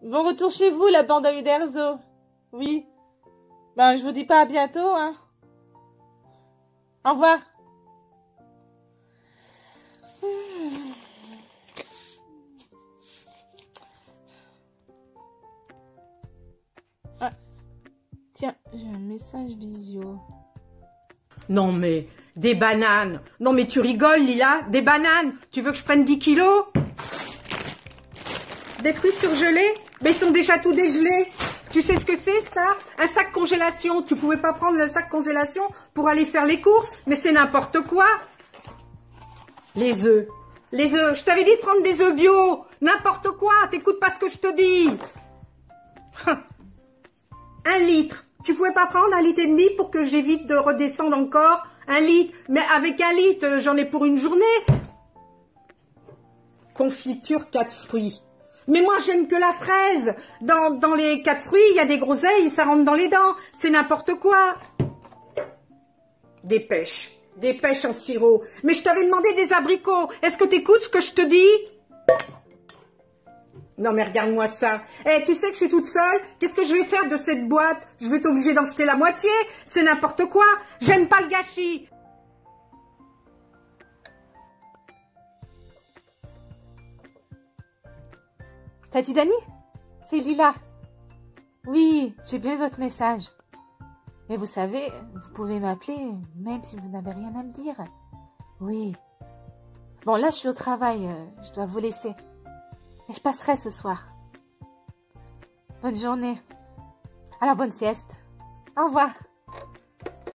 Bon retour chez vous, la bande à Uderzo. Oui. Ben, je vous dis pas à bientôt, hein. Au revoir. Ah. Tiens, j'ai un message visio. Non mais, des bananes. Non mais tu rigoles, Lila, des bananes. Tu veux que je prenne 10 kilos? Des fruits surgelés? Mais ils sont déjà tout dégelés. Tu sais ce que c'est, ça? Un sac congélation. Tu pouvais pas prendre le sac congélation pour aller faire les courses? Mais c'est n'importe quoi. Les œufs. Les œufs. Je t'avais dit de prendre des œufs bio. N'importe quoi. T'écoutes pas ce que je te dis. 1 litre. Tu pouvais pas prendre 1,5 litre pour que j'évite de redescendre encore? 1 litre. Mais avec 1 litre, j'en ai pour une journée. Confiture 4 fruits. Mais moi, j'aime que la fraise. Dans les 4 fruits, il y a des groseilles et ça rentre dans les dents. C'est n'importe quoi. Des pêches. Des pêches en sirop. Mais je t'avais demandé des abricots. Est-ce que t'écoutes ce que je te dis? Non mais regarde-moi ça. Eh, tu sais que je suis toute seule. Qu'est-ce que je vais faire de cette boîte? Je vais t'obliger d'en jeter la moitié. C'est n'importe quoi. J'aime pas le gâchis. T'as dit Dani? C'est Lila. Oui, j'ai bien eu votre message. Mais vous savez, vous pouvez m'appeler même si vous n'avez rien à me dire. Oui. Bon, là, je suis au travail. Je dois vous laisser. Mais je passerai ce soir. Bonne journée. Alors, bonne sieste. Au revoir.